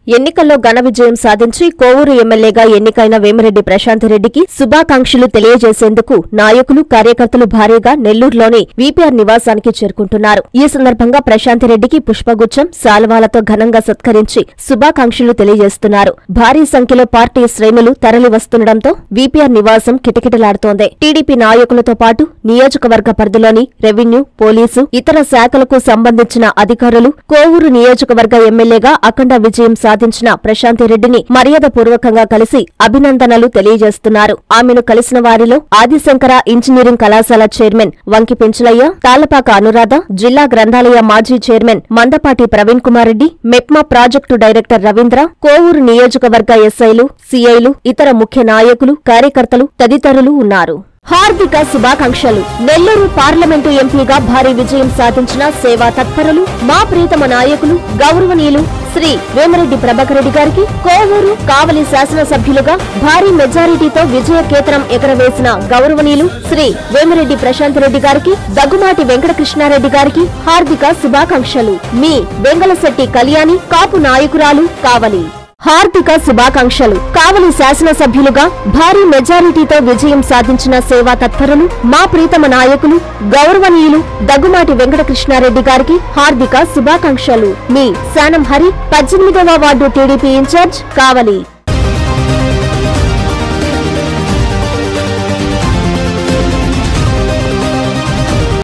ఎన్నికల్లో ఘన విజయం సాధించి కోవూరు ఎమ్మెల్యేగా ఎన్నికైన వేమిరెడ్డి ప్రశాంత్ రెడ్డికి శుభాకాంక్షలు తెలియజేసేందుకు నాయకులు కార్యకర్తలు భారీగా నెల్లూరులోని వీపీఆర్ నివాసానికి చేరుకుంటున్నారు. ఈ సందర్భంగా ప్రశాంత్ రెడ్డికి పుష్పగుచ్చం, శాలువాలతో ఘనంగా సత్కరించి శుభాకాంక్షలు తెలియజేస్తున్నారు. భారీ సంఖ్యలో పార్టీ శ్రేణులు తరలివస్తుండటంతో వీపీఆర్ నివాసం కిటకిటలాడుతోంది. టీడీపీ నాయకులతో పాటు నియోజకవర్గ పరిధిలోని రెవెన్యూ, పోలీసు, ఇతర శాఖలకు సంబంధించిన అధికారులు కోవూరు నియోజకవర్గ ఎమ్మెల్యేగా అఖండ విజయం సాధించిన ప్రశాంత్ రెడ్డిని మర్యాదపూర్వకంగా కలిసి అభినందనలు తెలియజేస్తున్నారు. ఆమెను కలిసిన వారిలో ఆదిశంకర ఇంజనీరింగ్ కళాశాల చైర్మన్ వంకి పెంచలయ్య, తాళ్లపాక అనురాధ, జిల్లా గ్రంథాలయ మాజీ chairman Mandapati Praveen Kumar Reddy, MEPMA project director Ravindra, Kovur నియోజకవర్గ ఎస్ఐలు, సిఐలు, ఇతర ముఖ్య నాయకులు, కార్యకర్తలు తదితరులు ఉన్నారు. హార్దిక శుభాకాంక్షలు. నెల్లూరు పార్లమెంటు ఎంపీగా భారీ విజయం సాధించిన సేవా తత్పరులు, మా ప్రీతమ నాయకులు, గౌరవనీయులు శ్రీ వేమిరెడ్డి ప్రభాకర్ రెడ్డి గారికి, కోవూరు, కావలి శాసనసభ్యులుగా భారీ మెజారిటీతో విజయకేతనం ఎగరవేసిన గౌరవనీయులు శ్రీ వేమిరెడ్డి ప్రశాంత్ రెడ్డి గారికి, దగ్గుమాటి వెంకటకృష్ణారెడ్డి గారికి హార్దిక శుభాకాంక్షలు. మీ వెంగళశెట్టి కళ్యాణి, కాపు నాయకురాలు, కావలి. హార్దిక శుభాకాంక్షలు. కావలి శాసనసభ్యులుగా భారీ మెజారిటీతో విజయం సాధించిన సేవా తత్పరులు, మా ప్రీతమ నాయకులు, గౌరవనీయులు దగ్గుమాటి వెంకటకృష్ణారెడ్డి గారికి హార్దిక శుభాకాంక్షలు. మీ శానం హరి, 18వ వార్డు టీడీపీ ఇన్ఛార్జ్, కావలి.